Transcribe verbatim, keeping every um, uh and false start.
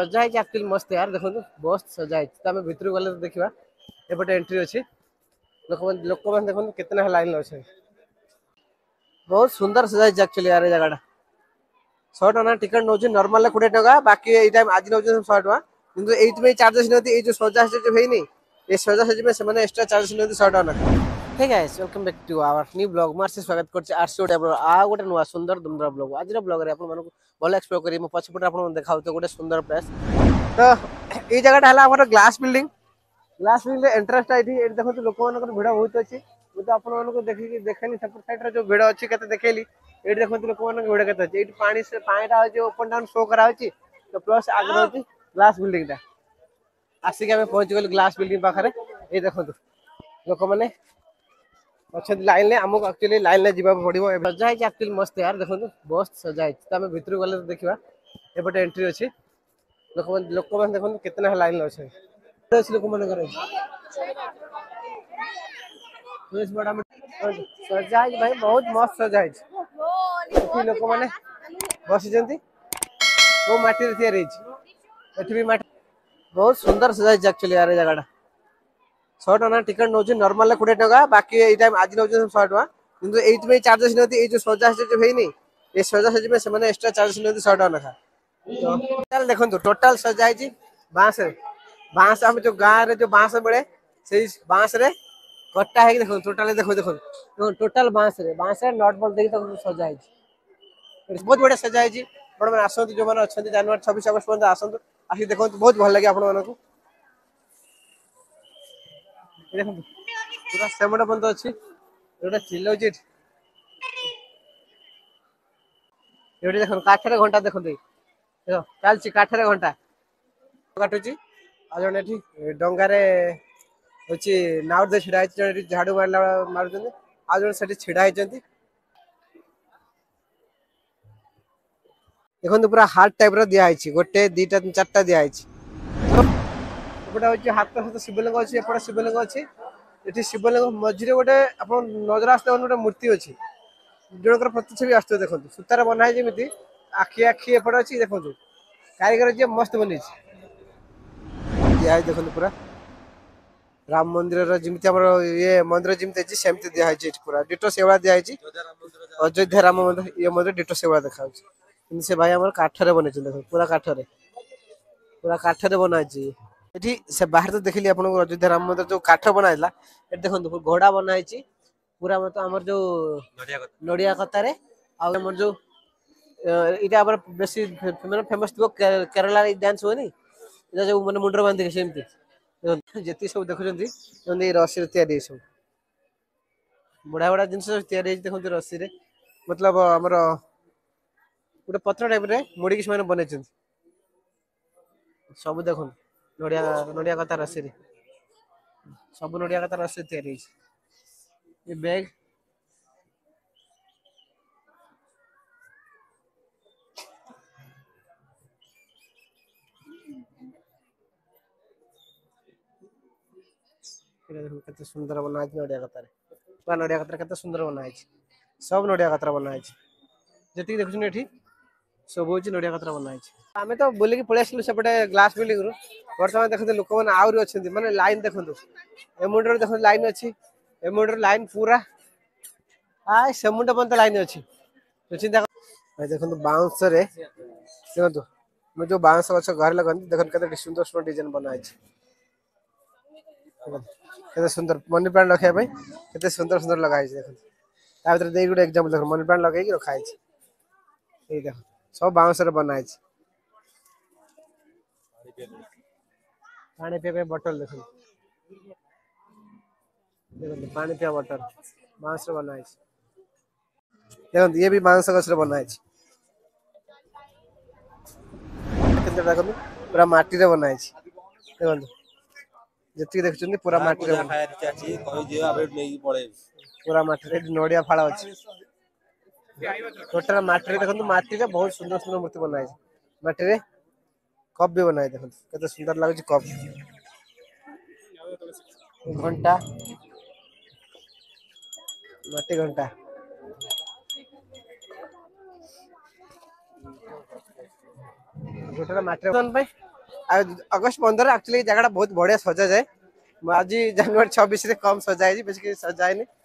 सजा है एक्चुअली मस्त यार देखो बहुत सजा है तो आम भितर गले देखा एपटे एंट्री अच्छी लोक लोक मैंने देखो कितना लाइन अच्छे बहुत सुंदर सजा है एक्चुअली यार जगह सौ टका टिकट नौ नॉर्मल कोड़े टका बाकी ये टाइम आज नौ सौ टका किंतु एइथमे चार्जेस नहीं जो सजा जो है ये सजा सजी में से एक्स्ट्रा चार्जेस नहीं सौ टका ना hey guys welcome back to our new blog मार्से स्वागत करछि आरसी ओडा ब्लॉग आ गोटे नुआ सुंदर दुमदरा ब्लॉग आज ब्लॉग रे आपन मानको भल एक्सप्लोर करी म पछपटे आपन देखाउ तो गोटे सुंदर प्लेस तो ई जगह हला हमर glass building glass building entrance आइठी ए देखो तो लोक मानकर भिड़ बहुत अछि मु तो आपन मानको देखि देखैनी सेपट साइड रे जो भिड़ अछि कते देखेली ए देखो तो लोक मानकर भिड़ कते अछि ए पानी से पानीटा जो ओपन डाउन शो करा अछि तो प्लस आगे रहछि ग्लास बिल्डिंग टा आसी के हम पहुंच गेल ग्लास बिल्डिंग पाखरे ए देखो तो लोक माने अच्छा लाइन ले हमको एक्चुअली लाइन ले जीवा पड़िबो सजा है एक्चुअली मस्त यार देखो बहुत सजा है तो आम भितर गले देखा एपटे एंट्री अच्छी लोक लोक मैंने देखो कितना लाइन अच्छे लोक मन सजा है भाई बहुत मस्त सजा है लोक मैंने बसी वो माटी तैयारी भी माटी बहुत सुंदर सजा है एक्चुअली यार जगह सौ टका टिकट नौ नॉर्मल कोड़े टका बाकी ये टाइम आज नौ सौ टका किंतु एइथमे चार्जेस नहीं जो सजा जो है ये सजा सजी में से एक्स्ट्रा चार्जेस नहीं सौ टका ना टोटाल देखो टोटाल सजा है बांस बांस आम जो गाँव रे जो बांस मिले से बांस रे कट्टा है देखो टोटाल देखो देखो टोटाल बांस रे बांस रे नट बोल्ट देखि तो सजा है बहुत बढ़िया सजा है आपण मैंने आसतु जो मैंने अच्छा जनवरी छब्बीस अगस्त पर्यटन आसतु आसिक देखो बहुत भल लगे आपण मानक देखो पूरा सेमट बंद अच्छी गोटे चिल्लाऊँ ये देख काठर घंटा देखते चलती काठर घंटा काटुची आज जन डंगार हूँ नाव दे छिड़ा झाड़ू मारला मार्च आज जन से छिड़ा होती देखो पूरा हार्ट टाइप दिखाई गोटे दीटा चार्टा दिखाई एपटे हूँ हाथ हाथ शिवलिंग अच्छी एपटे शिवलिंग अच्छी ये शिवलिंग मझे गोटे आप नजर आसते गोटे मूर्ति अच्छी जनकर प्रतिच्छवि आसते देखो सूतार बनाई जमी आखि आखि एपटे अच्छी देखो कारीगर जी मस्त बनी दिखाई देखो पूरा राम मंदिर जमी ये मंदिर जमी सेमती दिखाई पूरा डिटो से दिखाई अयोध्या राम मंदिर ये मंदिर डिटो से देखा से भाई आम काठरे बन देखो पूरा काठरे पूरा काठरे बनाई ये से बाहर तो देखिए आप अयोध्या राम मंदिर जो काठ बनाइला ये देखो घोड़ा बनाई पूरा मतलब आमर जो नड़िया कतार आम जो यहाँ बेस फेमस थो केरला डांस हुए जो मैंने मुंडर बांधिक सेमती जी सब देखुं रसी तैयारी सब बुढ़ा बुढ़ा जिन तैयारी देखो रसी मतलब आमर गोटे पत्र टाइप रे मुड़ी से बन सब देख नड़िया नड़िया कता रसी सब नड़िया कता रसी तैयारी ये बैग कते सुंदर बना नड़िया कतार पूरा नड़िया कतार कते सुंदर बनाई सब नड़िया कतरा बनाई जी देखुन ये सब हूँ नड़िया कतरा बनाई आम तो बुलिकी पलि आसलु सेपटे ग्लास बिल्डिंग रु बर्तमान देखते लोक मैंने आहरी अच्छा माने लाइन देखो एमुंडर देख लाइन अच्छी एमुंडर लाइन पूरा आ से मुंड पर्यंत लाइन अच्छी चिंता देखो बाउंस देखो मैं जो बाउंस गच घर लगती देखो के सुंदर सुंदर डिजाइन बनाई केते सुंदर मनी प्लांट रखापी केते सुंदर सुंदर लगाई देखो भर दे गोटे एग्जांपल देखो मनी प्लांट लगे रखाई देखो सब बाउंस बनाई पानी पीवा बोतल देखो देखो पानी पीवा बोतल बांस बनाई देखो ये भी बांस गछ बनाई पूरा माटी रे बनाई देखो जी देखते पूरा माटी पूरा माटी नड़िया फाड़ अच्छी टोटाल माटी देखो माटी रे बहुत सुंदर सुंदर मूर्ति बनाई माटी रे कप भी बनाई देखो केते सुंदर लगुच कप घंटा माटी घंटा गोटे माटी अगस्ट पंद्रह एक्चुअली जगह बहुत बढ़िया सजा जाए। आज जनवरी छब्बीस रे कम सजा है, बेस सजाए